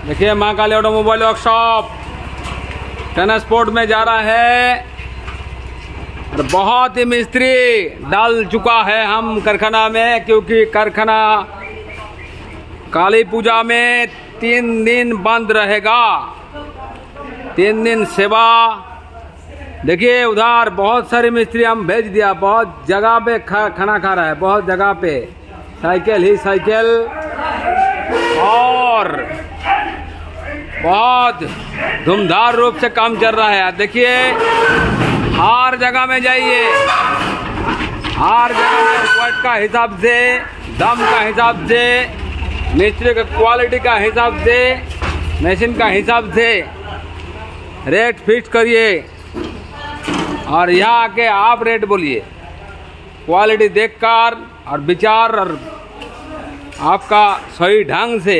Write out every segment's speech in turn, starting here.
देखिए माँ काली automobile workshop transport में जा रहा है और बहुत ही मिस्त्री डाल चुका है हम कारखाना में, क्योंकि कारखाना काली पूजा में 3 दिन बंद रहेगा। 3 दिन सेवा। देखिए उधर बहुत सारे मिस्त्री हम भेज दिया, बहुत जगह पे खाना खा रहा है, बहुत जगह पे साइकिल ही साइकिल, और बहुत धूमधार रूप से काम चल रहा है। देखिए हर जगह में जाइए, हर जगह में क्वालिटी का हिसाब से, दम का हिसाब से, मिस्त्री का क्वालिटी का हिसाब से, मशीन का हिसाब से रेट फिक्स करिए और यहाँ आके आप रेट बोलिए। क्वालिटी देखकर और विचार और आपका सही ढंग से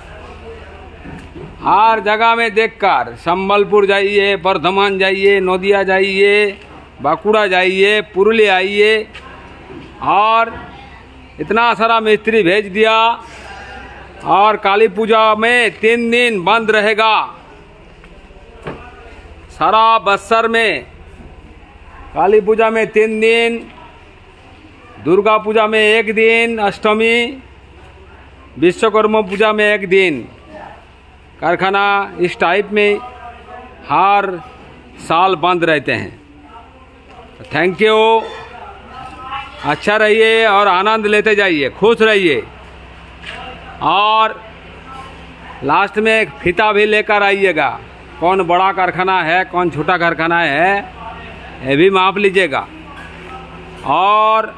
हर जगह में देखकर, संबलपुर जाइए, बर्धमान जाइए, नदिया जाइए, बांकुड़ा जाइए, पुरुलिया आइए, और इतना सारा मिस्त्री भेज दिया। और काली पूजा में 3 दिन बंद रहेगा सारा बस्तर में। काली पूजा में 3 दिन, दुर्गा पूजा में 1 दिन, अष्टमी, विश्वकर्मा पूजा में 1 दिन। कारखाना इस टाइप में हर साल बंद रहते हैं। Thank you. अच्छा रहिए और आनंद लेते जाइए, खुश रहिए। और लास्ट में एक फीता भी लेकर आइएगा, कौन बड़ा कारखाना है कौन छोटा कारखाना है ये भी माप लीजिएगा, और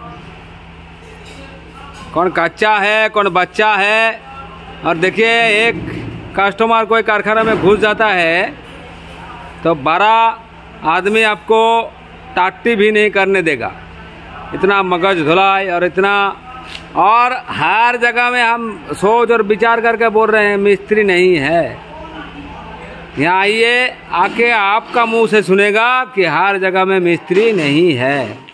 कौन कच्चा है कौन बच्चा है। और देखिए एक कस्टमर कोई कारखाना में घुस जाता है तो 12 आदमी आपको टाट्टी भी नहीं करने देगा, इतना मगज धुलाई और इतना। और हर जगह में हम सोच और विचार करके बोल रहे हैं, मिस्त्री नहीं है। यहाँ आइए, आके आपका मुंह से सुनेगा कि हर जगह में मिस्त्री नहीं है।